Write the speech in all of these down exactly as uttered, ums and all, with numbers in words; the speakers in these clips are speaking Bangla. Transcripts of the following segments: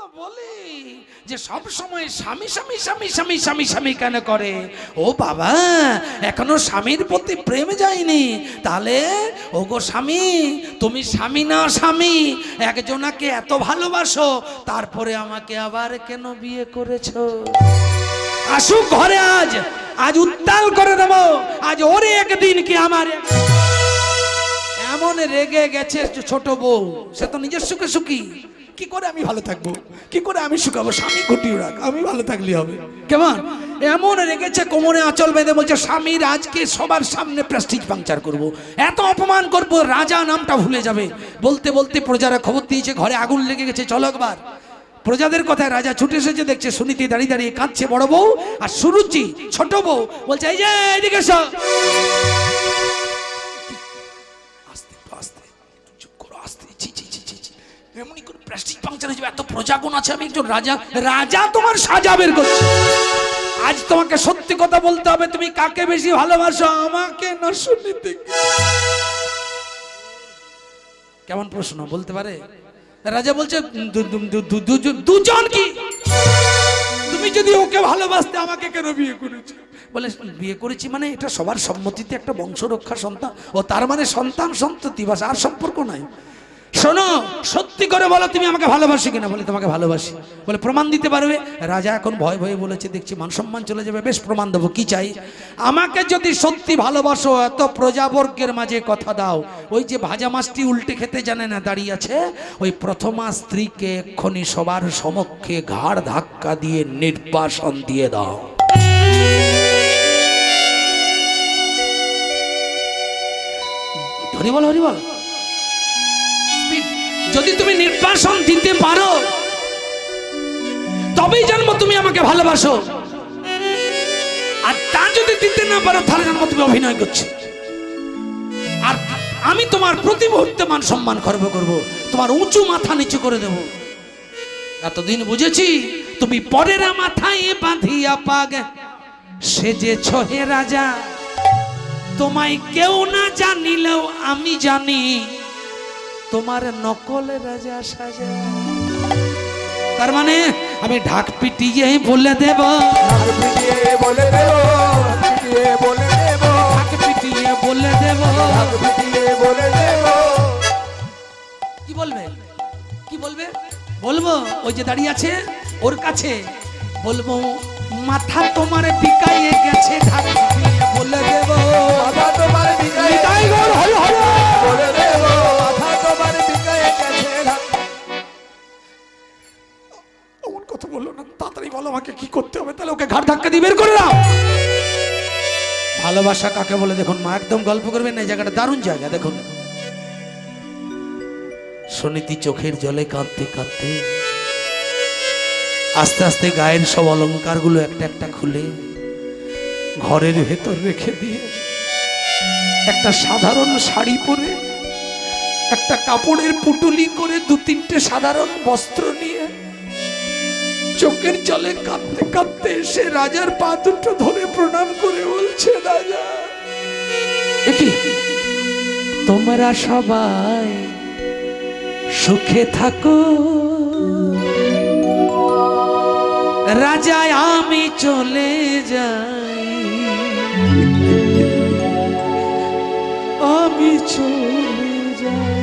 বলি যে সব সময় স্বামী স্বামী স্বামী স্বামী স্বামী স্বামী কেন করে? ও বাবা, এখনো স্বামীর প্রতি প্রেম যায়নি। তাহলে ও গো স্বামী, তুমি স্বামী না স্বামী, একজনাকে এত ভালোবাসো, তারপরে আমাকে আবার কেন বিয়ে করেছো? আসুক ঘরে, আজ আজ উত্তাল করে দেবো। আজ ওরে একদিন কি আমার। এমন রেগে গেছে ছোট বউ, সে তো নিজের সুখে সুখী। কি করে আমি ভালো থাকবো, কি করে আমি শুকাবো? স্বামী ঘটিয়ে রাখ, আমি ভালো থাকলে হবে। কেমন এমন রেগেছে, কোমরে আঁচল বেঁধে বলছে স্বামীর আজকে সবার সামনে প্রেস্টিজ পাংচার করব, এত অপমান করব, রাজা নামটা ভুলে যাবে। বলতে বলতে প্রজারা খবর দিয়েছে ঘরে আগুন লেগে গেছে, চলো একবার। প্রজাদের কথায় রাজা ছুটে এসেছে, দেখছে সুনীতি দাঁড়িয়ে দাঁড়িয়ে কাঁদছে বড় বউ, আর সুরুচি ছোট বউ বলছে এই যে এদিকে এসো। আস্তে আস্তে চুপ করো, আস্তে। ছি ছি ছি ছি, এমনি করে প্রেস্টিজ পাংচার হয়ে যাবে। এত প্রজাগণ আছে, আমি একজন রাজা। রাজা তোমার সাজা বের করছে। আজ তোমাকে সত্যি কথা বলতে হবে, তুমি কাকে বেশি ভালোবাসো, আমাকে না সুনীতি? কেমন প্রশ্ন, বলতে পারে? রাজা বলছে দুজন। কি তুমি যদি ওকে ভালোবাসতে আমাকে কেন বিয়ে করেছো? বলে বিয়ে করেছি মানে এটা সবার সম্মতিতে একটা বংশ রক্ষা সন্তান। ও তার মানে সন্তান সন্ততি, বাস, আর সম্পর্ক নাই। শোনো, সত্যি করে বলো তুমি আমাকে ভালোবাসি কিনা? বলে তোমাকে ভালোবাসি। বলে প্রমাণ দিতে পারবে? রাজা এখন ভয় ভয়ে বলেছে, দেখছি মান সম্মান চলে যাবে, বেশ প্রমাণ দেবো। কি চাই? আমাকে যদি সত্যি ভালোবাসো, এত প্রজাবর্গের মাঝে কথা দাও, ওই যে ভাজা মাছটি উল্টে খেতে জানে না দাঁড়িয়ে আছে, ওই প্রথমা স্ত্রীকে এক্ষুনি সবার সমক্ষে ঘাড় ধাক্কা দিয়ে নির্বাসন দিয়ে দাও। হরি বল, হরি বল। যদি তুমি নির্বাসন দিতে পারো তবেই জানবো তুমি আমাকে ভালোবাসো, আর তা যদি দিতে না পারো তাহলে জানবো তুমি অভিনয় করছো। আর আমি তোমার প্রতি মুহূর্তে মান সম্মান খর্ব করবো, তোমার উঁচু মাথা নিচু করে দেব। এতদিন বুঝেছি তুমি পরের মাথায় বাঁধিয়া পাগ সেজেছ হে রাজা, তোমায় কেউ না জানিলেও আমি জানি তোমার নকল রাজা সাজা। তার মানে আমি ঢাক পিটিয়ে বলে দেব, ঢাক পিটিয়ে বলে দেব, ঢাক পিটিয়ে বলে দেব, ঢাক পিটিয়ে বলে দেব। কি বলবে, কি বলবে? বলবো ওই যে দাঁড়িয়ে আছে ওর কাছে, বলবো মাথা তোমার বিকাইয়ে গেছে, ঢাক পিটিয়ে বলে দেব, মাথা তোমার বিকাইয়ে বলে দেব, মাথা তোমার বিকাইয়ে গেছে। অমন কথা বললো না, তাড়াতাড়ি বলো আমাকে কি করতে হবে। তাহলে ওকে ঘাড় ধাক্কা দিয়ে বের করে দাও। ভালোবাসা কাকে বলে দেখুন মা, একদম গল্প করবেন না, এই জায়গাটা দারুণ জায়গা। দেখুন সুনীতি চোখের জলে কাঁদতে কাঁদতে আস্তে আস্তে গায়ের সব অলংকার গুলো একটা একটা খুলে ঘরের ভেতর রেখে দিয়ে একটা সাধারণ শাড়ি পরে, একটা কাপড়ের পুটুলি করে, দু তিনটে সাধারণ বস্ত্র নিয়ে চোখের জলে কাঁদতে কাঁদতে এসে রাজার পা দুটো ধরে প্রণাম করে বলছে, রাজা তোমরা সবাই সুখে থাকো, রাজা আমি চলে যাই, আমি চলে যাই।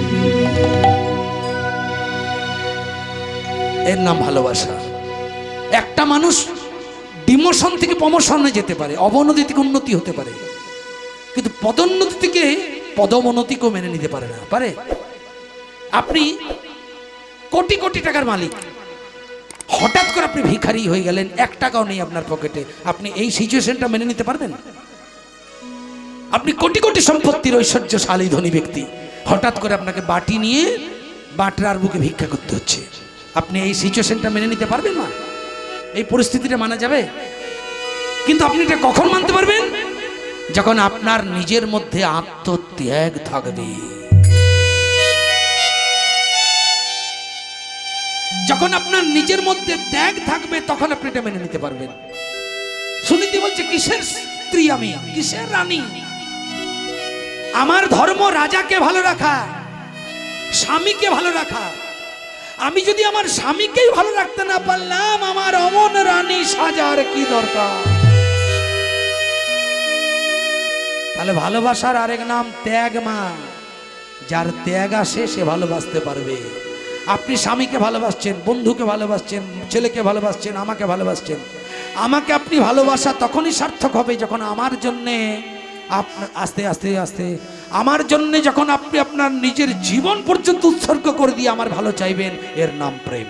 এর নাম ভালোবাসা। একটা মানুষ ডিমোশন থেকে প্রমোশনে যেতে পারে, অবনতি থেকে উন্নতি হতে পারে, কিন্তু পদোন্নতি থেকে পদমোন্নতিকেও মেনে নিতে পারে না। পারে? আপনি কোটি কোটি টাকার মালিক, হঠাৎ করে আপনি ভিখারি হয়ে গেলেন, এক টাকাও নেই আপনার পকেটে, আপনি এই সিচুয়েশনটা মেনে নিতে পারবেন? আপনি কোটি কোটি সম্পত্তির ঐশ্বর্যশালী ধনী ব্যক্তি, হঠাৎ করে আপনাকে বাটি নিয়ে বাটরার বুকে ভিক্ষা করতে হচ্ছে, আপনি এই সিচুয়েশনটা মেনে নিতে পারবেন না? এই পরিস্থিতিটা মানা যাবে? কিন্তু আপনি এটা কখন মানতে পারবেন? যখন আপনার নিজের মধ্যে আত্মত্যাগ থাকবে, যখন আপনার নিজের মধ্যে ত্যাগ থাকবে তখন আপনি এটা মেনে নিতে পারবেন। সুনীতি বলছে কিসের স্ত্রী আমি, কিসের রানী? আমার ধর্ম রাজাকে ভালো রাখা, স্বামীকে ভালো রাখা। আমি যদি আমার স্বামীকেই ভালো রাখতে না পারলাম, আমার অমন রানী সাজার কি দরকার? তাহলে ভালোবাসার আরেক নাম ত্যাগ। মা, যার ত্যাগ আসে সে ভালোবাসতে পারবে। আপনি স্বামীকে ভালোবাসছেন, বন্ধুকে ভালোবাসছেন, ছেলেকে ভালোবাসছেন, আমাকে ভালোবাসছেন। আমাকে আপনি ভালোবাসা তখনই সার্থক হবে যখন আমার জন্যে আপনার আস্তে আস্তে আস্তে আমার জন্যে যখন আপনি আপনার নিজের জীবন পর্যন্ত উৎসর্গ করে দিয়ে আমার ভালো চাইবেন। এর নাম প্রেম।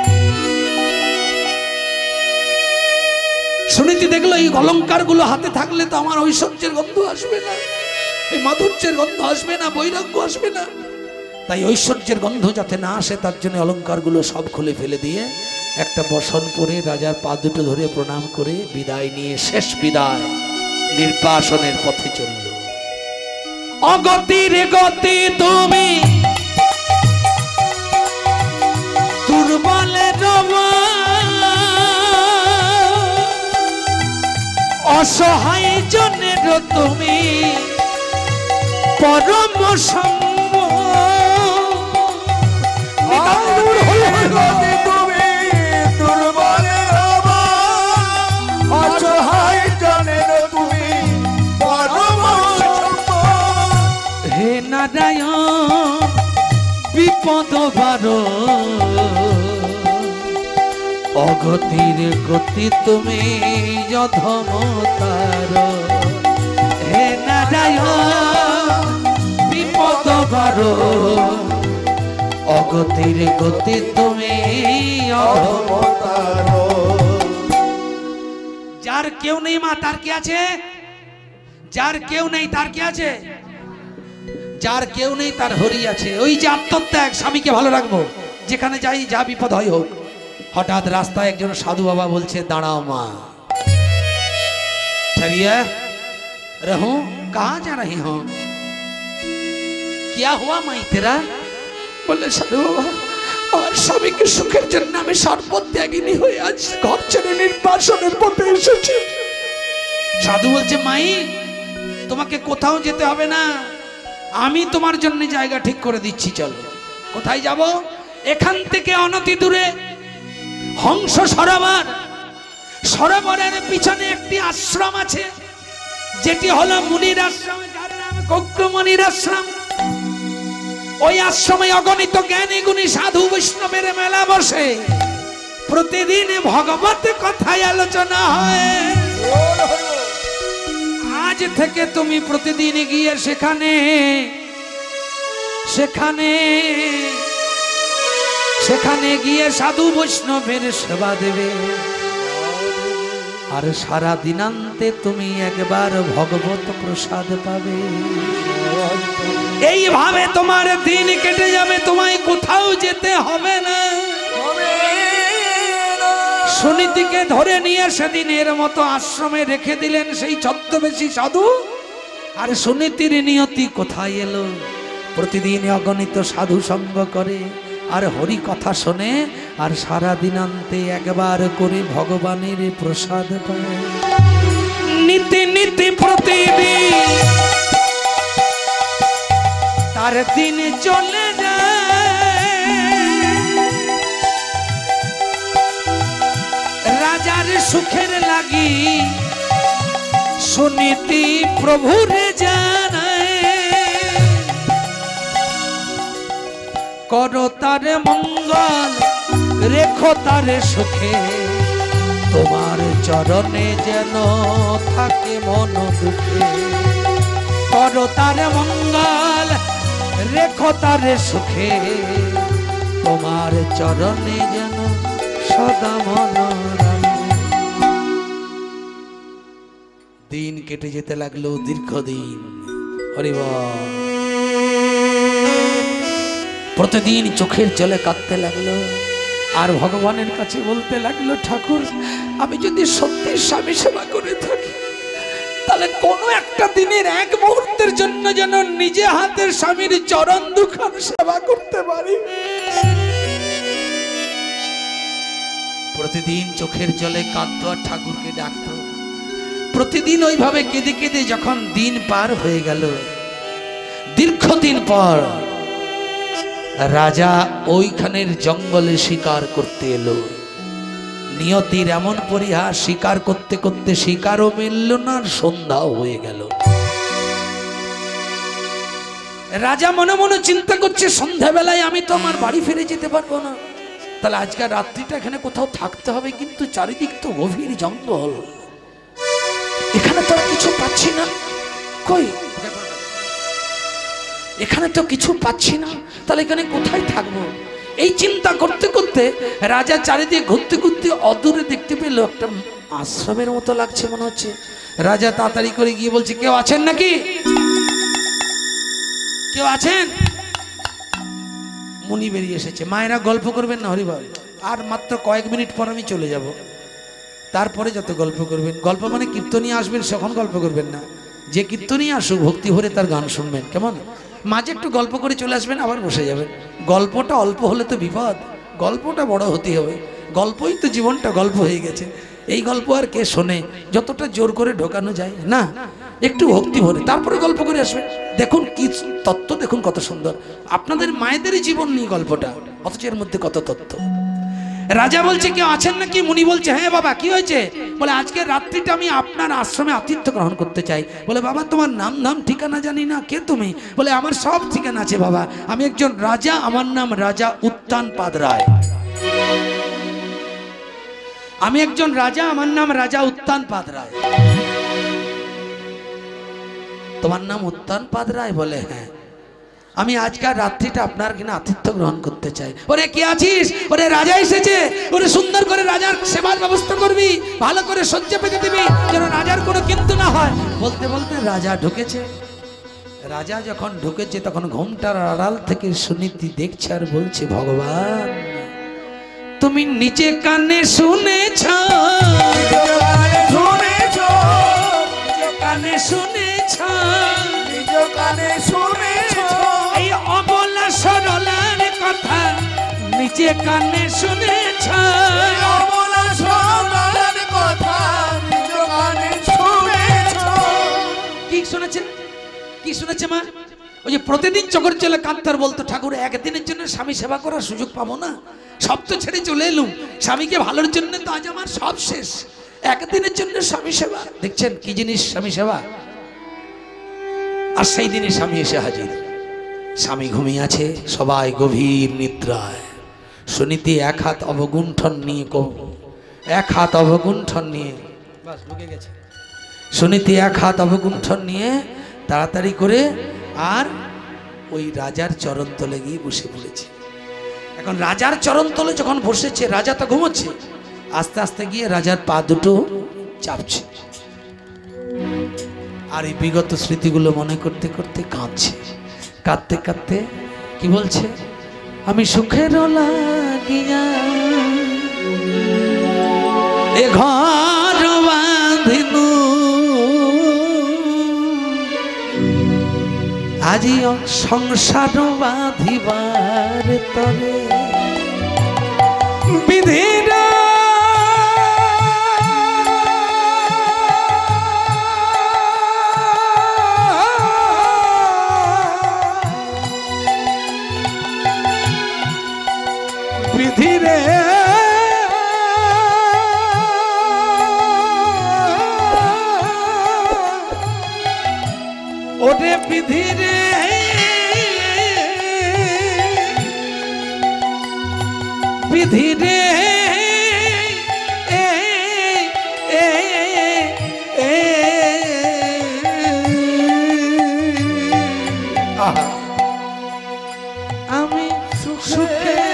সুনীতি দেখলো এই অলংকার গুলো হাতে থাকলে তো আমার ঐশ্বর্যের গন্ধ আসবে না, এই মাধুর্যের গন্ধ আসবে না, বৈরাগ্য আসবে না। তাই ঐশ্বর্যের গন্ধ যাতে না আসে তার জন্য অলংকার গুলো সব খুলে ফেলে দিয়ে একটা বসন করে রাজার পা দুটো ধরে প্রণাম করে বিদায় নিয়ে শেষ বিদায় নির্বাসনের পথে চলল। অগতির গতি তুমি দুর্বলের অসহায় জনের তুমি পরম সম্ম। তুমি দুর্বলের অসহায় জনের তুমি পরম সম্ম। হে নারায়ণ বিপদ বারো অগতির গতি তুমি যধমতার। হে নারায়ণ বিপদ বারো অগতির গতি তুমি অধমতার। যার কেউ নেই মা তার কি আছে? যার কেউ নেই তার কি আছে? যার কেউ নেই তার হরি আছে। ওই যে আত্মত্যাগ, স্বামীকে ভালো রাখবো, যেখানে যাই যা বিপদ হয় হোক। হঠাৎ রাস্তায় একজন সাধু বাবা বলছে, দাঁড়াও মা, ठहरिए रहूं, कहाँ जा रही हो? क्या हुआ माई तेरा? बोले साधु बाबा আমার স্বামীকে সুখের জন্য আমি সর্বত্যাগিনী হয়ে আজ ঘর ছেড়ে নির্বাসনের পথে এসেছি। সাধু বলছে, মাই তোমাকে কোথাও যেতে হবে না, আমি তোমার জন্য জায়গা ঠিক করে দিচ্ছি, চলো। কোথায় যাব? এখান থেকে অনতি দূরে হংস সরোবর, সরোবরের পিছনে একটি আশ্রম আছে, যেটি হলো মুনির আশ্রম, যার নাম কৌক্রমণির আশ্রম। ওই আশ্রমে অগণিত জ্ঞানী গুণী সাধু বৈষ্ণবের মেলা বসে, প্রতিদিন ভগবত কথায় আলোচনা হয়। আজ থেকে তুমি প্রতিদিন গিয়ে সেখানে সেখানে সেখানে গিয়ে সাধু বৈষ্ণবের সেবা দেবে, আর সারা দিনান্তে তুমি একবার ভগবত প্রসাদ পাবে। এইভাবে তোমার দিন কেটে যাবে, তোমায় কোথাও যেতে হবে না। সুনীতিকে ধরে নিয়ে সেদিনের মতো আশ্রমে রেখে দিলেন সেই ছদ্মবেশী সাধু। আর সুনীতির নিয়তি কোথায় এলো? প্রতিদিন অগণিত সাধু সঙ্গ করে আর হরি কথা শোনে, আর সারা দিনান্তে একবার করে ভগবানের প্রসাদ পায়। নীতি নীতি প্রতিদিন তার দিন চলে যায়, রাজার সুখের লাগি সুনীতি প্রভুরে জানায়। করো তার মঙ্গল, রেখো তার সুখে, তোমার চরণে যেন থাকে মন দুঃখে। করো তার মঙ্গল, রেখো তার সুখে, তোমার চরণে যেন সদা মন রাখে। দিন কেটে যেতে লাগলো, দীর্ঘদিন। হরি বল। প্রতিদিন চোখের জলে কাঁদতে লাগলো, আর ভগবানের কাছে বলতে লাগলো, ঠাকুর আমি যদি সত্যি স্বামী সেবা করে থাকি, তাহলে কোনো একটা দিনের এক মুহূর্তের জন্য যেন নিজে হাতের স্বামীর চরণ দুখান সেবা করতে পারি। প্রতিদিন চোখের জলে কাঁদতো আর ঠাকুরকে ডাকতো। প্রতিদিন ওইভাবে কেঁদে কেঁদে যখন দিন পার হয়ে গেল, দীর্ঘদিন পর রাজা ওইখানের জঙ্গলে শিকার করতে এলো। নিয়তির এমন পরিহাস, শিকার করতে করতে শিকারও মিলল না, সন্ধ্যাও হয়ে গেল। রাজা মনে মনে চিন্তা করছে, সন্ধ্যাবেলায় আমি তো আমার বাড়ি ফিরে যেতে পারবো না, তাহলে আজকে রাত্রিটা এখানে কোথাও থাকতে হবে। কিন্তু চারিদিক তো গভীর জঙ্গল, এখানে তো আর কিছু পাচ্ছি না। কই, এখানে তো কিছু পাচ্ছি না, তাহলে এখানে কোথায় থাকবো? এই চিন্তা করতে করতে রাজা চারিদিকে ঘুরতে ঘুরতে অদূরে দেখতে পেল একটা আশ্রমের মতো লাগছে মনে হচ্ছে। রাজা তাড়াতাড়ি করে গিয়ে বলছে, কেউ আছেন নাকি? কেউ আছেন? মুনি বেরিয়ে এসেছে। মায়েরা গল্প করবেন না হরিবল, আর মাত্র কয়েক মিনিট পর আমি চলে যাব, তারপরে যত গল্প করবেন। গল্প মানে কীর্তনীয় আসবেন, তখন গল্প করবেন না। যে কীর্তনীয় আসুক ভক্তি ভরে তার গান শুনবেন, কেমন? মাঝে একটু গল্প করে চলে আসবেন, আবার বসে যাবেন। গল্পটা অল্প হলে তো বিপদ, গল্পটা বড় হতে হবে। গল্পই তো জীবনটা গল্প হয়ে গেছে। এই গল্প আর কে শোনে? যতটা জোর করে ঢোকানো যায় না, একটু ভক্তি ভরে তারপরে গল্প করে আসবেন। দেখুন কি তত্ত্ব, দেখুন কত সুন্দর। আপনাদের মায়েদেরই জীবন নিয়ে গল্পটা, অথচ এর মধ্যে কত তত্ত্ব। রাজা বলছে, কেউ আছেন নাকি? মুনি বলছে, হ্যাঁ বাবা, কি হয়েছে? বলে, আজকে রাত্রিটা আমি আপনার আশ্রমে আতিথ্য গ্রহণ করতে চাই। বলে, বাবা তোমার নাম নাম ঠিকানা জানি না, কে তুমি? বলে, আমার সব ঠিকানা আছে বাবা, আমি একজন রাজা, আমার নাম রাজা উত্তানপাদ রায়। আমি একজন রাজা, আমার নাম রাজা উত্তানপাদ রায়। তোমার নাম উত্তানপাদ রায়? বলে, হ্যাঁ। আমি আজকাল রাত্রিটা আপনার কিনা আতিথ্য গ্রহণ করতে চাই। ওরে কে আছিস? ওরে রাজা এসেছে, ওরে সুন্দর করে রাজার সেবার ব্যবস্থা করবি, ভালো করে সজ্জা পেতে দিবি, যেন রাজার কোনো কিন্তু না হয়। বলতে বলতে রাজা ঢুকেছে। রাজা যখন ঢুকেছে তখন ঘোমটার আড়াল থেকে সুনীতি দেখছে আর বলছে, ভগবান তুমি নিচে কানে শুনেছ, শুনেছ, কানে শুনেছ, নিজ কানে শুনেছ, এই অবলা সরলার কথা নিচে কানে শুনেছ। অবলা সরলার কথা নিজ কানে শুনেছ। কি শুনেছেন? কি শুনেছে মা? ওই যে প্রতিদিন চকর চলে কান্তার বলতো, ঠাকুর একদিনের জন্য স্বামী সেবা করার সুযোগ পাবো না, সব তো ছেড়ে চলে এলুম, স্বামীকে ভালোর জন্য তো আজ আমার সব শেষ, একদিনের জন্য স্বামী সেবা। দেখছেন কি জিনিস স্বামী সেবা? আর সেই দিনে স্বামী এসে হাজির। স্বামী ঘুমিয়ে আছে, সবাই গভীর নিদ্রায়। সুনীতি এক হাত অবগুণ্ঠন নিয়ে, এক হাত অবগুণ্ঠন নিয়ে, বাস ঢুকে গেছে। সুনীতি এক হাত অবগুণ্ঠন নিয়ে তাড়াতাড়ি করে আর ওই রাজার চরণ তলে গিয়ে বসে পড়েছে। এখন রাজার চরণ তলে যখন বসেছে, রাজা তো ঘুমোচ্ছে, আস্তে আস্তে গিয়ে রাজার পা দুটো চাপছে, আর এই বিগত স্মৃতিগুলো মনে করতে করতে কাঁদছে। কাঁদতে কাঁদতে কি বলছে, আমি সুখের লাগিয়া এ ঘর বাঁধিনু, আজি সংসার বাঁধিবার তরে বিধিরা বিধিরে ওরে বিধিরে বিধিরে এ এ এ আহা আমি সুখের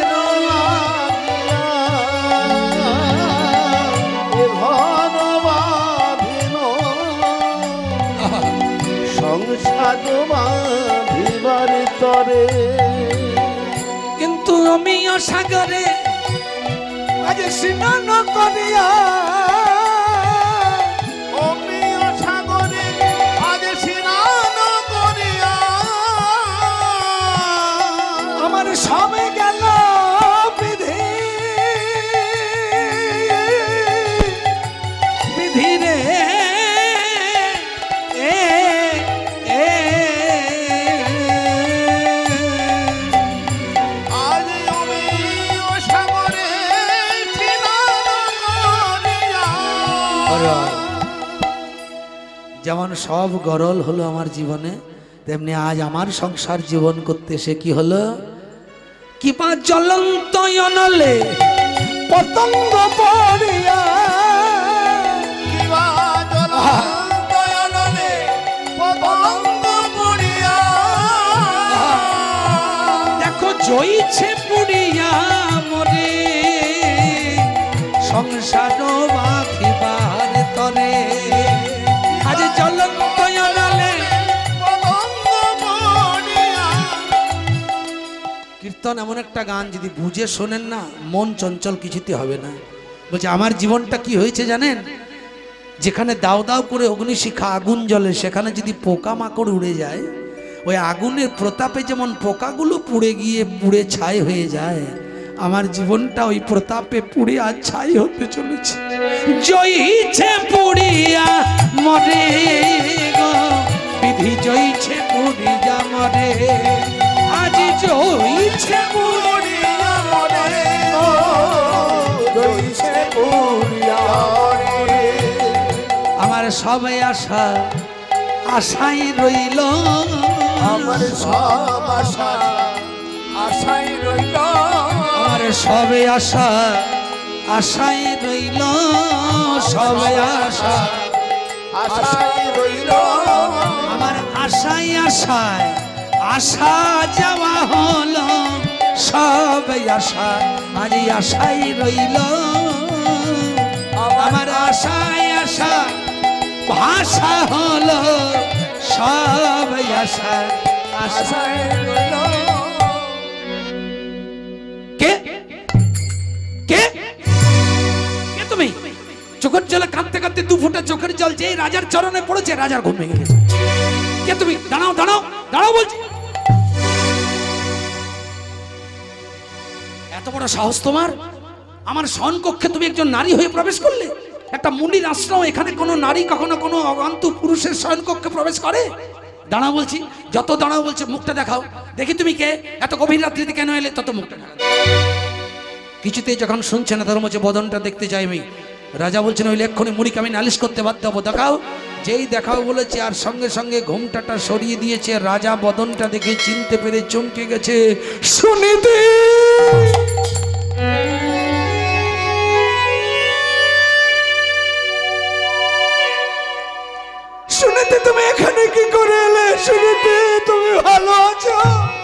কিন্তু আমি সাগরে আজ স্নান করিয়া, আমি সাগরে আজ স্নান করিয়া, আমার সবে গেল বিধি বিধি রে এ এ যেমন সব গরল হলো আমার জীবনে, তেমনি আজ আমার সংসার জীবন করতে সে কি হলো, কিবা জ্বলন্ত অনলে পতঙ্গ পড়িয়া, কিবা জ্বলন্ত অনলে পতঙ্গ পড়িয়া, দেখো জইছে পুড়িয়া মরে সংসার বাঁধিবার তরে। আজ জ্বলন্ত অনলে পতঙ্গ পড়িয়া। কীর্তন এমন একটা গান, যদি বুঝে শোনেন না মন চঞ্চল কিছুতে হবে না। বলছে আমার জীবনটা কি হয়েছে জানেন, যেখানে দাও দাও করে অগ্নিশিখা আগুন জ্বলে সেখানে যদি পোকামাকড় উড়ে যায়, ওই আগুনের প্রতাপে যেমন পোকাগুলো পুড়ে গিয়ে পুড়ে ছাই হয়ে যায়, আমার জীবনটা ওই প্রতাপে পুড়ে আর ছাই হতে চলেছে। জয়ীছে পুড়িয়া মরে গো বিধি, জয়ীছে পুড়িয়া মরে, আজ জয়ীছে পুড়িয়া মরে গো, জয়ীছে পুড়িয়া মরে। আমার সবাই আশা আশাই রইল, আমার সব আশা আশাই রইল, আমার সবে আশা আশাই রইল, সবে আশা আশাই রইল, আমার আশাই আশায় আশা যাওয়া হলো, সবে আশা আজ আশাই রইল, আমার আশায় আশা ভাষা হলো, সবে আশা আশা। আশাই রইল। কে কে কে তুমি? চোখের জলে কাঁদতে কাঁদতে দু ফোঁটা চোখের জল যে রাজার চরণে পড়েছে, রাজার ঘুম ভেঙে গেছে। কে তুমি? দাঁড়াও দাঁড়াও দাঁড়াও বলছি। এত বড় সাহস তোমার, আমার শয়নকক্ষে তুমি একজন নারী হয়ে প্রবেশ করলে? একটা মুনির আশ্রম, এখানে কোনো নারী কখনো কোনো অগান্তু পুরুষের শয়নকক্ষে প্রবেশ করে? দাঁড়াও বলছি, যত দাঁড়াও বলছে মুখটা দেখাও দেখি তুমি কে, এত গভীর রাত্রিতে কেন এলে, তত মুখটা দেখাও। কিছুতেই যখন শুনছে না ধর্ম হচ্ছে বদনটা দেখতে চাই আমি। রাজা বলছেন ওই এক্ষুনি মুনিকে আমি নালিশ করতে বাধ্য হবো, দেখাও। যেই দেখাও বলেছে আর সঙ্গে সঙ্গে ঘোমটাটা সরিয়ে দিয়েছে। রাজা বদনটা দেখে চিনতে পেরে চমকে গেছে। সুনীতি, সুনীতি তুমি এখানে কি করে এলে? সুনীতি তুমি ভালো আছো?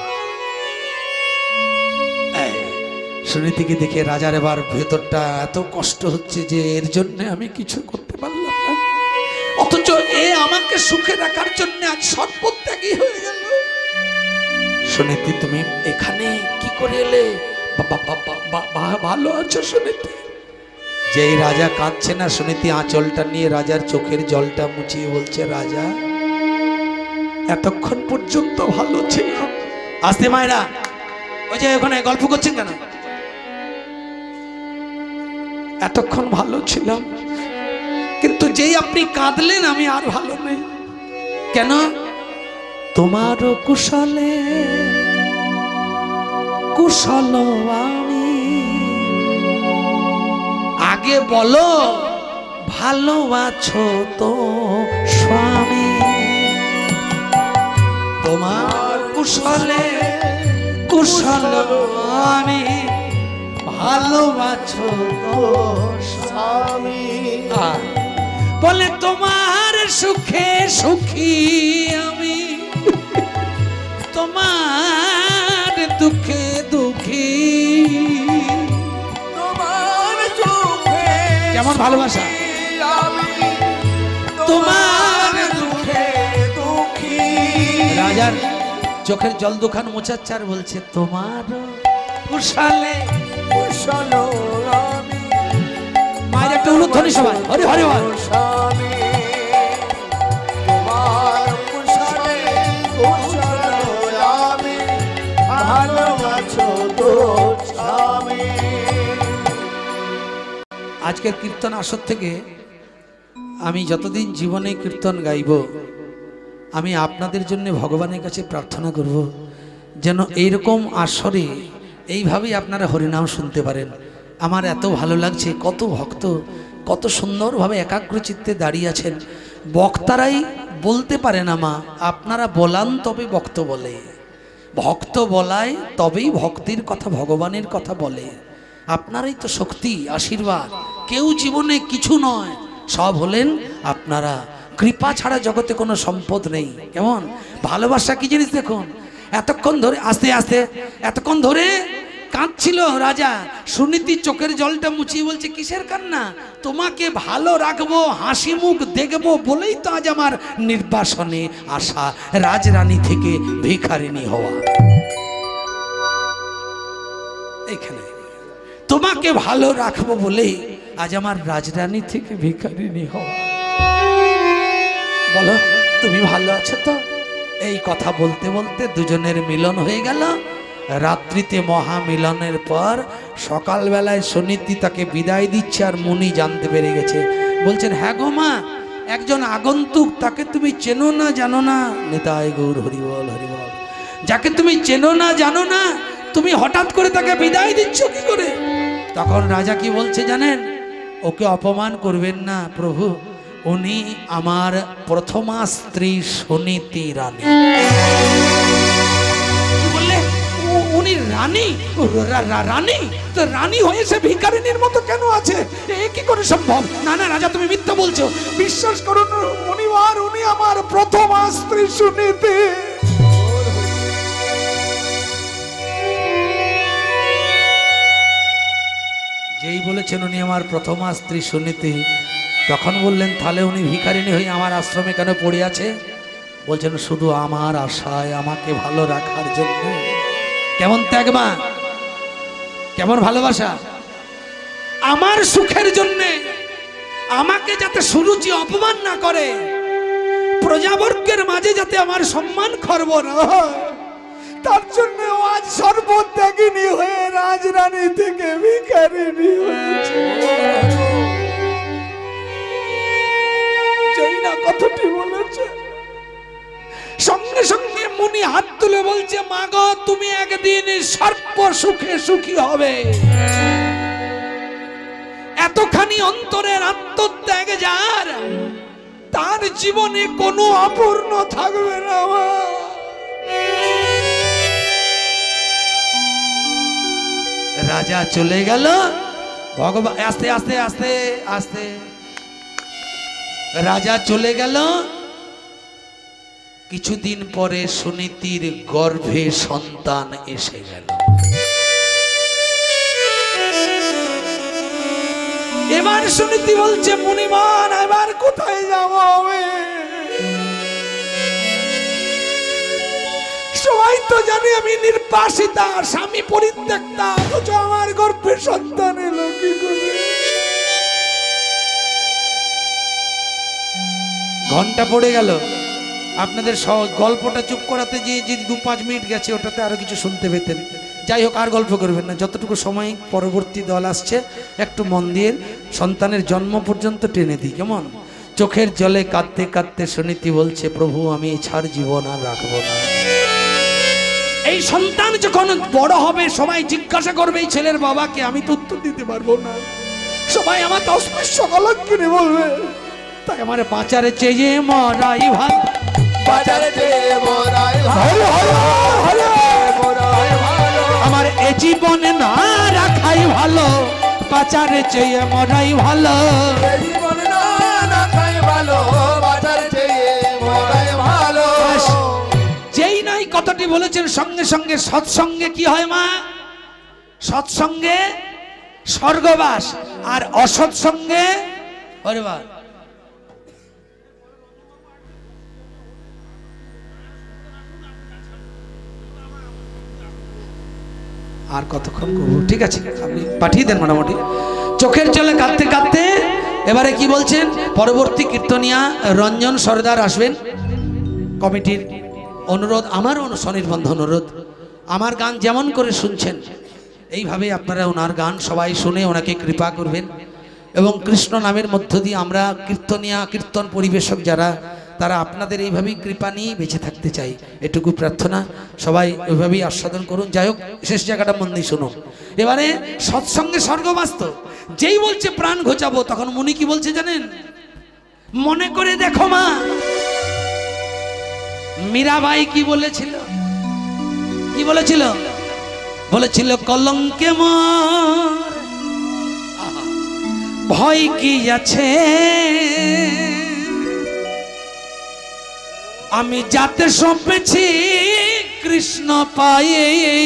সুনীতিকে দেখে রাজার এবার ভেতরটা এত কষ্ট হচ্ছে যে এর জন্য আমি কিছু করতে পারলাম না, অথচ এ আমাকে সুখে রাখার জন্য আজ সর্বত্যাগী হয়ে গেল। সুনীতি তুমি এখানে কি করে এলে? ভালো আছো সুনীতি? যেই রাজা কাঁদছে না, সুনীতি আঁচলটা নিয়ে রাজার চোখের জলটা মুছিয়ে বলছে, রাজা এতক্ষণ পর্যন্ত ভালো ছিল। আসতে মায়েরা, ওই যে ওখানে গল্প করছেন কেন? এতক্ষণ ভালো ছিলাম, কিন্তু যেই আপনি কাঁদলেন আমি আর ভালো নেই। কেন? তোমারও কুশলে কুশল আমি, আগে বলো ভালো আছো তো স্বামী? তোমার কুশলে কুশল আমি, ভালো আছো তো স্বামী? বলে তোমার সুখে সুখী আমি, তোমার দুঃখে দুঃখী। তোমার চোখে কেমন ভালোবাসা, আমি তোমার দুঃখে দুঃখী। রাজার চোখের জল দুখান মোছাচ্ছে আর বলছে, তোমার কুশলে কুশল আমি, মায়ের একটা উলুধ্বনি সবাই হরি হরি বল। স্বামী তোমার কুশলে কুশল আমি, ভালোবাসো তো স্বামী। আজকের কীর্তন আসর থেকে আমি যতদিন জীবনে কীর্তন গাইব, আমি আপনাদের জন্য ভগবানের কাছে প্রার্থনা করব যেন এইরকম আসরে এইভাবেই আপনারা হরিনাম শুনতে পারেন। আমার এত ভালো লাগছে, কত ভক্ত কত সুন্দরভাবে একাগ্র চিত্তে দাঁড়িয়ে আছেন। বক্তারাই বলতে পারে না মা, আপনারা বলান তবে ভক্ত বলে, ভক্ত বলায় তবেই ভক্তির কথা ভগবানের কথা বলে। আপনারাই তো শক্তি, আশীর্বাদ। কেউ জীবনে কিছু নয়, সব হলেন আপনারা। কৃপা ছাড়া জগতে কোনো সম্পদ নেই। কেমন ভালোবাসা কি জিনিস দেখুন। এতক্ষণ ধরে আস্তে আস্তে এতক্ষণ ধরে কাঁদছিল রাজা। সুনীতি চোখের জলটা মুছিয়ে বলছে, কিসের কান্না? তোমাকে ভালো রাখবো, হাসি মুখ দেখবো বলেই তো আজ আমার নির্বাসনে আসা, রাজরানী থেকে ভিখারিনী হওয়া। এইখানে তোমাকে ভালো রাখবো বলেই আজ আমার রাজরানী থেকে ভিখারিনী হওয়া। বলো তুমি ভালো আছো তো? এই কথা বলতে বলতে দুজনের মিলন হয়ে গেল। রাত্রিতে মহামিলনের পর সকালবেলায় সুনীতি তাকে বিদায় দিচ্ছে, আর মুনি জানতে পেরে গেছে। বলছেন, হ্যাঁ গো মা, একজন আগন্তুক, তাকে তুমি চেনো না জানো না? নিতাই গৌর হরিবল হরিবল। যাকে তুমি চেনো না জানো না, তুমি হঠাৎ করে তাকে বিদায় দিচ্ছ কি করে? তখন রাজা কি বলছে জানেন? ওকে অপমান করবেন না প্রভু, উনি আমার প্রথমা স্ত্রী সুনীতি রানী। কি বললে? উনি রানী? রানী তো রানী হয়েছে ভিখারিনীর মতো কেন আছে? এ কি করে সম্ভব? না না রাজা, তুমি মিথ্যা বলছো। বিশ্বাস করুন মুনিবার, উনি আমার প্রথমা স্ত্রী সুনীতি। যেই বলেছেন উনি আমার প্রথমা স্ত্রী সুনীতি, তখন বললেন, তাহলে উনি ভিখারিনী হয়ে আমার আশ্রমে কেন পড়ে আছে? বলছেন, শুধু আমার আশায়, আমাকে ভালো রাখার জন্য। কেমন ত্যাগ মা, কেমন ভালোবাসা! আমার সুখের জন্যে, আমাকে যাতে সুরুচি অপমান না করে, প্রজাবর্গের মাঝে যাতে আমার সম্মান খর্ব না হয়, তার জন্য আজ সর্বত্যাগিনী হয়ে রাজরানী থেকে ভিখারিনী হয়েছে। যেই না কথাটি বলেছে, সঙ্গে সঙ্গে মুনি হাত তুলে বলছে, মা গো, তুমি একদিন সর্ব সুখে সুখী হবে। এতখানি অন্তরের আত্মত্যাগ যার, তার জীবনে কোনো অপূর্ণ থাকবে না। রাজা চলে গেল। ভগবান আস্তে আস্তে আস্তে আস্তে রাজা চলে গেল। কিছুদিন পরে সুনীতির গর্ভে সন্তান এসে গেল। এবার সুনীতি বলছে, মুনিমান, এবার কোথায় যাব আমি? সবাই তো জানি আমি নির্বাসিতা, স্বামী পরিত্যক্তা, অথচ আমার গর্ভে সন্তান এলো কি করে? ঘন্টা পড়ে গেল। আপনাদের গল্পটা চুপ করাতে যে যে দু পাঁচ মিনিট গেছে, ওটাতে আরো কিছু শুনতে পেতেন। যাই হোক, আর গল্প করবেন না। যতটুকু সময় পরবর্তী দল আসছে, একটু মন দিয়ে সন্তানের জন্ম পর্যন্ত টেনে দিই, কেমন? চোখের জলে কাঁদতে কাঁদতে সুনীতি বলছে, প্রভু, আমি ছাড় জীবন আর রাখবো না। এই সন্তান যখন বড় হবে, সবাই জিজ্ঞাসা করবে এই ছেলের বাবাকে, আমি তো উত্তর দিতে পারবো না। সবাই আমাকে অস্পৃশ্য কলঙ্কিনী বলবে। তাই আমার বাঁচারে চেয়ে মরাই ভালো, বাজারে চেয়ে মরাই ভালো, আমার এ জীবনে না রাখাই ভালো, বাঁচারে চেয়ে মরাই ভালো, জীবনে না রাখাই ভালো, বাজারে চেয়ে মরাই ভালো। যেই নাই কথাটি বলেছেন, সঙ্গে সঙ্গে সৎসঙ্গে কি হয় মা? সৎসঙ্গে স্বর্গবাস, আর অসৎসঙ্গে পরিবার। আর কতক্ষণ করবো? ঠিক আছে, আপনি পাঠিয়ে দেন মোটামুটি। চোখের জলে কাঁদতে কাঁদতে এবারে কি বলছেন? পরবর্তী কীর্তনিয়া রঞ্জন সর্দার আসবেন। কমিটির অনুরোধ, আমার স্বনির্বন্ধ অনুরোধ, আমার গান যেমন করে শুনছেন, এইভাবে আপনারা ওনার গান সবাই শুনে ওনাকে কৃপা করবেন। এবং কৃষ্ণ নামের মধ্য দিয়ে আমরা কীর্তনিয়া, কীর্তন পরিবেশক যারা, তারা আপনাদের এইভাবেই কৃপা নিয়ে বেঁচে থাকতে চাই, এটুকু প্রার্থনা। সবাই ওইভাবেই আস্বাদন করুন। যাই হোক, শেষ জায়গাটা মন দিয়ে শুনুন। এবারে সৎসঙ্গে স্বর্গবাস্ত যেই বলছে প্রাণ ঘোচাবো, তখন মুনি কি বলছে জানেন? মনে করে দেখো মা, মীরাবাই কি বলেছিল? কি বলেছিল? বলেছিল কলঙ্কে মোর ভয় কি আছে, আমি যাতে সঁপেছি কৃষ্ণ পায়ে,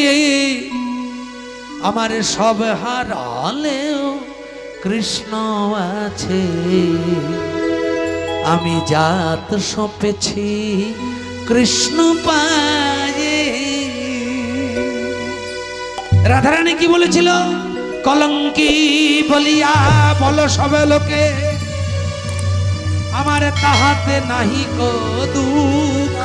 আমার সব হারালেও কৃষ্ণ আছে, আমি জাত সঁপেছি কৃষ্ণ পায়ে। রাধারানী কি বলেছিল? কলঙ্কি বলিয়া বলো সবে লোকে, আমার তাহাতে নাহি কো দুঃখ,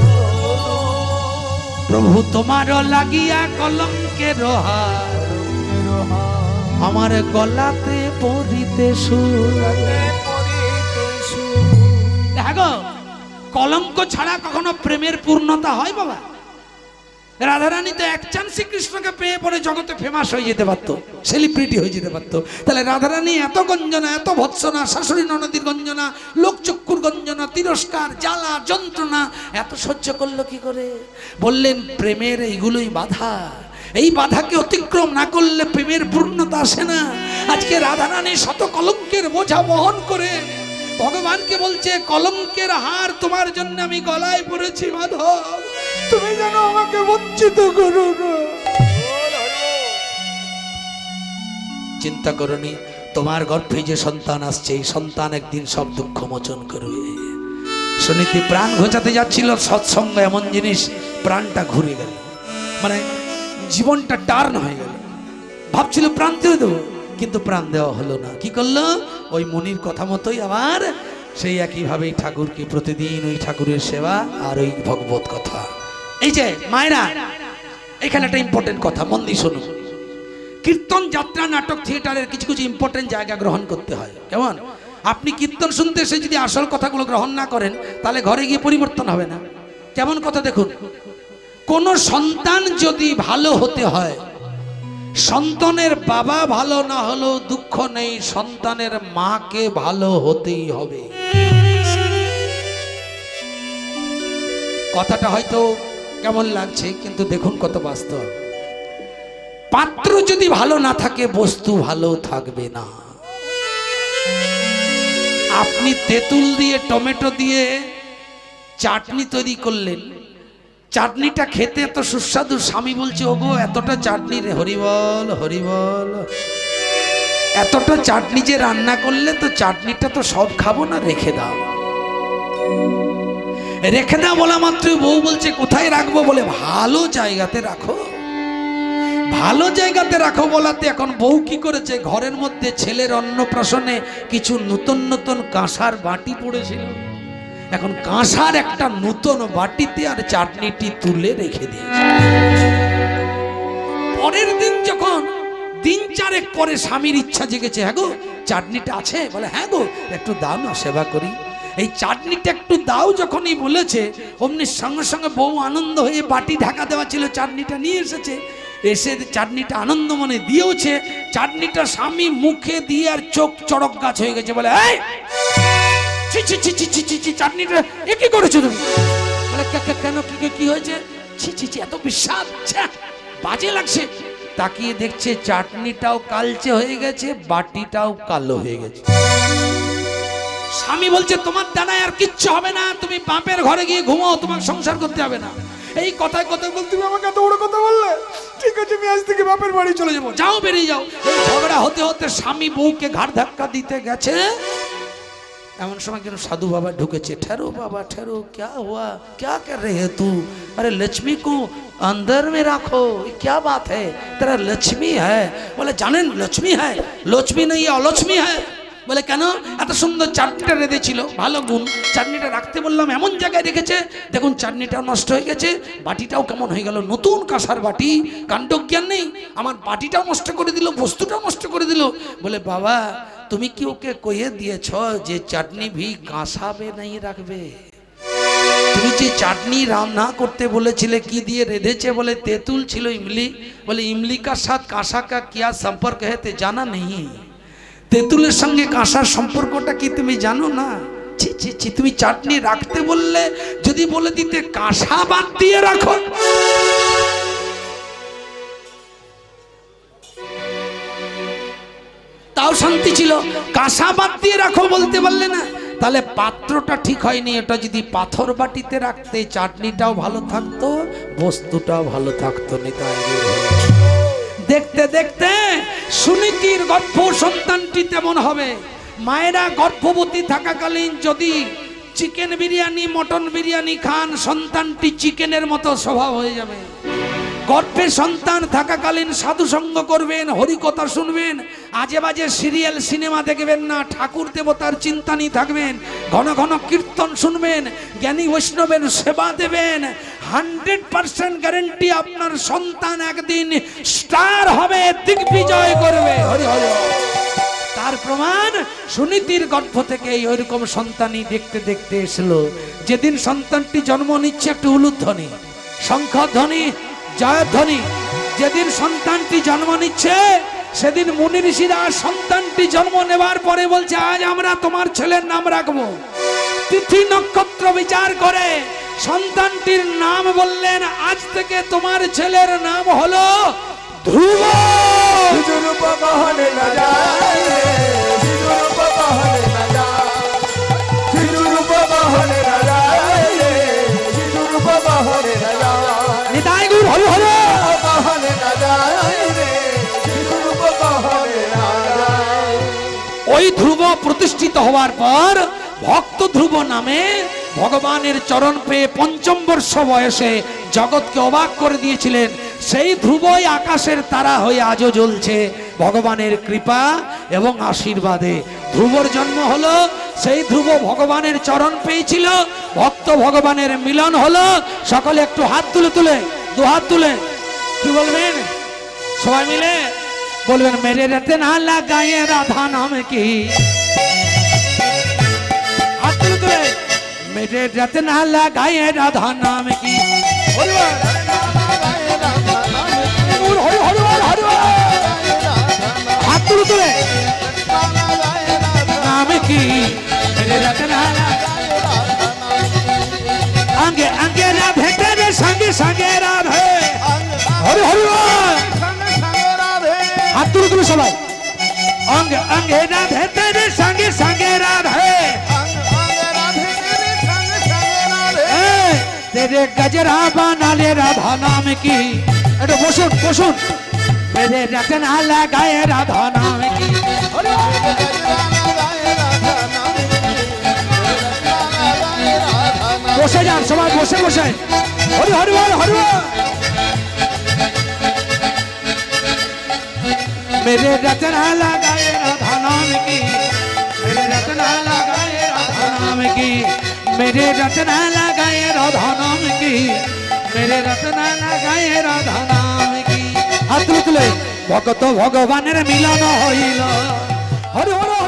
প্রভু তোমার লাগিয়া কলঙ্কের হার, আমার গলাতে পরিতে সুর। দেখো, কলঙ্ক ছাড়া কখনো প্রেমের পূর্ণতা হয় বাবা? রাধারানী তো এক চান্স শ্রীকৃষ্ণকে পেয়ে পরে জগতে ফেমাস হয়ে যেতে পারতো, সেলিব্রিটি হয়ে যেতে পারতো। তাহলে রাধারানী এত গঞ্জনা, এত ভৎসনা, শাশুড়ি ননদীর গঞ্জনা, লোকচক্ষুর গঞ্জনা, তিরস্কার, জ্বালা, যন্ত্রণা এত সহ্য করলো কি করে? বললেন প্রেমের এইগুলোই বাধা, এই বাধাকে অতিক্রম না করলে প্রেমের পূর্ণতা আসে না। আজকে রাধারানী শত কলঙ্কের বোঝা বহন করে ভগবানকে বলছে, কলঙ্কের হার তোমার জন্য আমি গলায় পরেছি মাধব, তুমি যেন আমাকে বঞ্চিত করো না। চিন্তা করনি তোমার গর্ভে যে সন্তান আসছে, এই সন্তান একদিন সব দুঃখ মোচন করবে। সুনীতি প্রাণ ঘোচাতে যাচ্ছিল, সৎসঙ্গ এমন জিনিস, প্রাণটা ঘুরে গেল, মানে জীবনটা টার্ন হয়ে গেল। ভাবছিল প্রাণ দিয়ে দেবো, কিন্তু প্রাণ দেওয়া হলো না। কি করলো? ওই মুনির কথা মতোই আবার সেই একইভাবেই ঠাকুরকে প্রতিদিন ওই ঠাকুরের সেবা আর ওই ভগবত কথা। এই যে মায়েরা, এখানে একটা ইম্পর্টেন্ট কথা মন দিয়ে শুনুন। কীর্তন, যাত্রা, নাটক, থিয়েটারের কিছু কিছু ইম্পর্টেন্ট জায়গা গ্রহণ করতে হয়। কেমন? আপনি কীর্তন শুনতে এসে যদি আসল কথাগুলো গ্রহণ না করেন, তাহলে ঘরে গিয়ে পরিবর্তন হবে না। কেমন কথা দেখুন, কোন সন্তান যদি ভালো হতে হয়, সন্তানের বাবা ভালো না হলেও দুঃখ নেই, সন্তানের মাকে ভালো হতেই হবে। কথাটা হয়তো কেমন লাগছে, কিন্তু দেখুন কত বাস্তব। পাত্র যদি ভালো না থাকে, বস্তু ভালো থাকবে না। আপনি তেঁতুল দিয়ে, টমেটো দিয়ে চাটনি তৈরি করলেন, চাটনিটা খেতে এত সুস্বাদু, স্বামী বলছে ওগো এতটা চাটনি রে, হরিবল হরিবল, এতটা চাটনি যে রান্না করলে তো চাটনিটা তো সব খাবো না, রেখে দাও। রেখে দাও বলা মাত্রই বউ বলছে কোথায় রাখবো? বলে ভালো জায়গাতে রাখো। ভালো জায়গাতে রাখো বলাতে এখন বউ কি করেছে, ঘরের মধ্যে ছেলের অন্নপ্রাশনে কিছু নতুন নতুন কাঁসার বাটি পড়েছিল, এখন কাঁসার একটা নতুন বাটিতে আর চাটনিটি তুলে রেখে দিয়েছে। পরের দিন যখন দিন চারেক পরে স্বামীর ইচ্ছা জেগেছে, হ্যাঁ গো চাটনিটা আছে? বলে হ্যাঁ গো, একটু দাও না, সেবা করি, এই চাটনিটা একটু দাও। যখনই বলেছে অমনি সঙ্গে সঙ্গে বউ আনন্দ হয়ে, বাটি ঢাকা দেওয়া ছিল, চাটনিটা নিয়ে এসেছে, এসে চাটনিটা আনন্দ মনে দিয়েওছে। চাটনিটা স্বামী মুখে দিয়ে আর চোখ চড়ক গাছ হয়ে গেছে। বলে এই চাটনিটা এ কি করেছো তুমি? বলে কেন, কি কি হয়েছে? ছি ছি ছি, এত বিস্বাদ, বাজে লাগছে। তাকিয়ে দেখছে চাটনিটাও কালচে হয়ে গেছে, বাটিটাও কালো হয়ে গেছে। স্বামী বলছে তোমার দ্বারায় আর কিচ্ছু হবে না, তুমি বাপের ঘরে গিয়ে ঘুমাও, তোমার সংসার করতে হবে না। এই কথায় কথায় বল, তুমি আমাকে এত বড় কথা বললে, ঠিক আছে আমি আজ থেকে বাপের বাড়ি চলে যাবো, যাও বেরিয়ে যাও। এই ঝগড়া হতে হতে স্বামী বউকে ঘাড় ধাক্কা দিতে গেছে, এমন সময় যেন সাধু বাবা ঢুকেছে। ঠেরো বাবা ঠেরো, क्या हुआ, क्या कर रहे है तू? अरे लक्ष्मी को अंदर में रखो, क्या बात है, तेरा लक्ष्मी है। बोले জানেন लक्ष्मी है, लक्ष्मी नहीं अलक्ष्मी है। বলে কেন? এত সুন্দর চাটনিটা রেঁধেছিল, ভালো গুণ, চাটনিটা রাখতে বললাম এমন জায়গায় রেখেছে, দেখুন চাটনিটাও নষ্ট হয়ে গেছে, বাটিটাও কেমন হয়ে গেল, নতুন কাঁসার বাটি, কাণ্ডজ্ঞান নেই, আমার বাটিটাও নষ্ট করে দিল, বস্তুটাও নষ্ট করে দিল। বলে বাবা তুমি কি ওকে কয়ে দিয়েছ যে চাটনি ভি কাঁসাবে नहीं রাখবে? তুমি যে চাটনি রান্না করতে বলেছিলে কি দিয়ে রেঁধেছে? বলে তেঁতুল ছিল, ইমলি। বলে ইমলি का साथ कांसा का क्या संपर्क है ते जाना नहीं? তেঁতুলের সঙ্গে কাঁসার সম্পর্কটা কি তুমি জানো না? ছি ছি ছি, তুমি চাটনি রাখতে বললে, যদি বলে দিতে কাঁসা বাদ দিয়ে রাখো। তাও শান্তি ছিল। কাঁসা বাদ দিয়ে রাখো বলতে পারলে না, তাহলে পাত্রটা ঠিক হয়নি। এটা যদি পাথর বাটিতে রাখতে চাটনিটাও ভালো থাকতো, বস্তুটাও ভালো থাকতো। নিতাই গৌর। দেখতে দেখতে সুনীতির গর্ভ সন্তানটি তেমন হবে। মায়েরা গর্ভবতী থাকাকালীন যদি চিকেন বিরিয়ানি মটন বিরিয়ানি খান, সন্তানটি চিকেনের মতো স্বভাব হয়ে যাবে। গর্ভে সন্তান থাকাকালীন সাধু সঙ্গ করবেন, হরিকথা শুনবেন, আজে বাজে সিরিয়াল সিনেমা দেখবেন না, ঠাকুর দেবতার চিন্তা নিয়ে থাকবেন, ঘন ঘন কীর্তন শুনবেন, জ্ঞানী বৈষ্ণবের সেবা দেবেন। হান্ড্রেড পার্সেন্ট গ্যারেন্টি আপনার সন্তান একদিন স্টার হবে, দিগ্বিজয় করবে। হরি হরি। তার প্রমাণ সুনীতির গর্ভ থেকে ওইরকম সন্তানই দেখতে দেখতে এসলো। যেদিন সন্তানটি জন্ম নিচ্ছে একটু উলুধ্বনি, শঙ্খধ্বনি, জয়ধ্বনি। যেদিন সন্তানটি জন্ম নিচ্ছে সেদিন মুনি ঋষিরা সন্তানটি জন্ম নেবার পরে বলছে, আজ আমরা তোমার ছেলের নাম রাখবো। তিথি নক্ষত্র বিচার করে সন্তানটির নাম বললেন, আজ থেকে তোমার ছেলের নাম হলো ধ্রুব। নিতাই গৌর হরি হরি। ওই ধ্রুব প্রতিষ্ঠিত হওয়ার পর ভক্ত ধ্রুব নামে ভগবানের চরণ পেয়ে পঞ্চম বর্ষ বয়সে জগৎকে অবাক করে দিয়েছিলেন। সেই ধ্রুবই আকাশের তারা হয়ে আজও জ্বলছে ভগবানের কৃপা এবং আশীর্বাদে। ধ্রুবর জন্ম হলো, সেই ধ্রুব ভগবানের চরণ পেয়েছিল, ভক্ত ভগবানের মিলন হলো। সকলে একটু হাত তুলে তুলে, দু হাত তুলে কি বলবেন সবাই মিলে? বলবেন, মেরে রাতে না লাগায়ে রাধা নাম কি। হাত তুলে তুলে, মেরে রাতে না লাগায়ে রাধা নাম কি। হাত তুলে তুলে, নাম কি মেরে রাতে না अंगे अंगे राधे तेरे संगे संगे राधे। हरि हरि हाथ तुले तुले सबाई। अंगे अंगे राधे तेरे संगे संगे राधे। तेरे गजरा बना ले राधा नाम की। अरे बोसुन बोसुन, मेरे रतन लगाए राधा नाम की। বসে যান সবাই, বসে বসে হরি হরি বল হরি বল। मेरे रतन लगाए राधा नाम की, मेरे रतन लगाए राधा नाम की, मेरे रतन लगाए राधा नाम की, मेरे रतन लगाए राधा नाम की। हाथ তুলে ভগত ভগবানের মিলন হইল। হরি হরি।